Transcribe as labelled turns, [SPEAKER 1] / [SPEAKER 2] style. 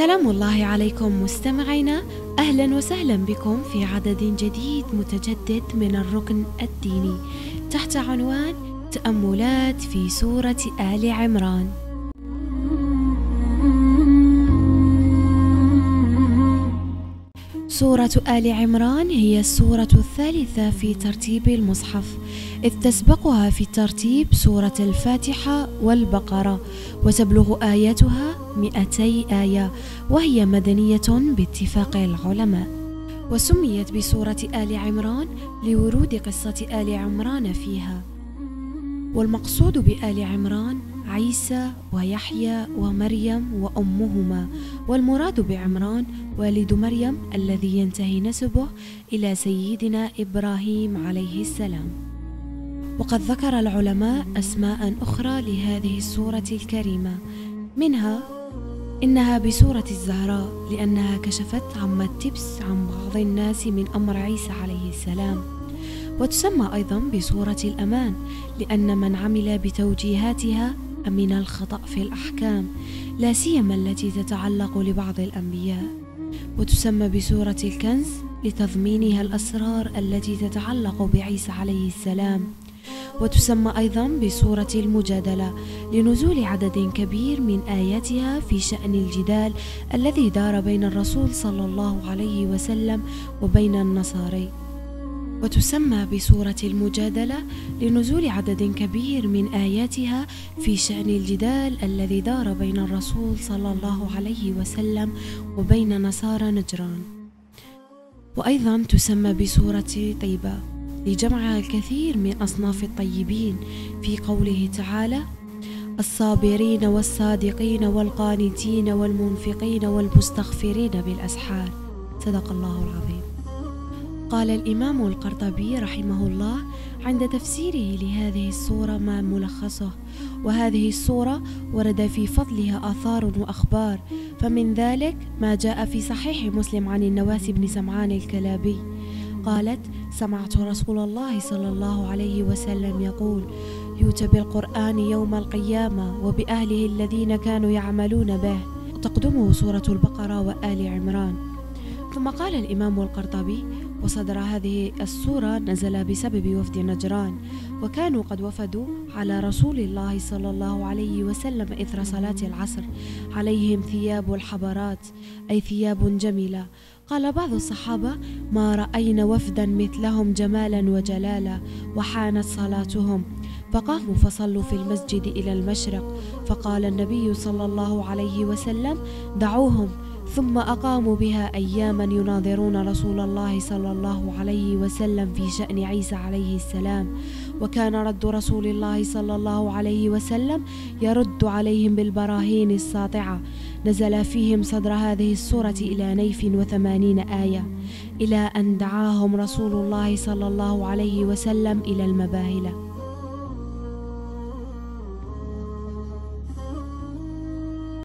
[SPEAKER 1] سلام الله عليكم مستمعينا، أهلا وسهلا بكم في عدد جديد متجدد من الركن الديني تحت عنوان تأملات في سورة آل عمران. سورة آل عمران هي السورة الثالثة في ترتيب المصحف، إذ تسبقها في الترتيب سورة الفاتحة والبقرة، وتبلغ آياتها 200 آية، وهي مدنية باتفاق العلماء. وسميت بسورة آل عمران لورود قصة آل عمران فيها. والمقصود بآل عمران عيسى ويحيى ومريم وأمهما، والمراد بعمران والد مريم الذي ينتهي نسبه إلى سيدنا إبراهيم عليه السلام. وقد ذكر العلماء أسماء أخرى لهذه السورة الكريمة، منها إنها بسورة الزهراء لأنها كشفت عما التبس عن بعض الناس من أمر عيسى عليه السلام. وتسمى أيضا بسورة الأمان لأن من عمل بتوجيهاتها أمن الخطأ في الأحكام، لا سيما التي تتعلق لبعض الأنبياء. وتسمى بسورة الكنز لتضمينها الأسرار التي تتعلق بعيسى عليه السلام. وتسمى أيضا بسورة المجادلة لنزول عدد كبير من آياتها في شأن الجدال الذي دار بين الرسول صلى الله عليه وسلم وبين النصارى. وتسمى بسورة المجادلة لنزول عدد كبير من آياتها في شأن الجدال الذي دار بين الرسول صلى الله عليه وسلم وبين نصارى نجران. وأيضا تسمى بسورة طيبة لجمعها الكثير من أصناف الطيبين في قوله تعالى: الصابرين والصادقين والقانتين والمنفقين والمستغفرين بالأسحار. صدق الله العظيم. قال الإمام القرطبي رحمه الله عند تفسيره لهذه السورة ما ملخصه: وهذه السورة ورد في فضلها آثار وأخبار، فمن ذلك ما جاء في صحيح مسلم عن النواس بن سمعان الكلابي قالت: سمعت رسول الله صلى الله عليه وسلم يقول: يؤتى بالقرآن يوم القيامة وبأهله الذين كانوا يعملون به، تقدمه سورة البقرة وآل عمران. ثم قال الإمام القرطبي: وصدر هذه السورة نزل بسبب وفد نجران، وكانوا قد وفدوا على رسول الله صلى الله عليه وسلم إثر صلاة العصر، عليهم ثياب الحبرات أي ثياب جميلة. قال بعض الصحابة: ما رأينا وفدا مثلهم جمالا وجلالا. وحانت صلاتهم فقاموا فصلوا في المسجد إلى المشرق، فقال النبي صلى الله عليه وسلم: دعوهم. ثم أقاموا بها أياما يناظرون رسول الله صلى الله عليه وسلم في شأن عيسى عليه السلام. وكان رد رسول الله صلى الله عليه وسلم يرد عليهم بالبراهين الساطعة. نزل فيهم صدر هذه السورة إلى 80 آية، إلى أن دعاهم رسول الله صلى الله عليه وسلم إلى المباهلة.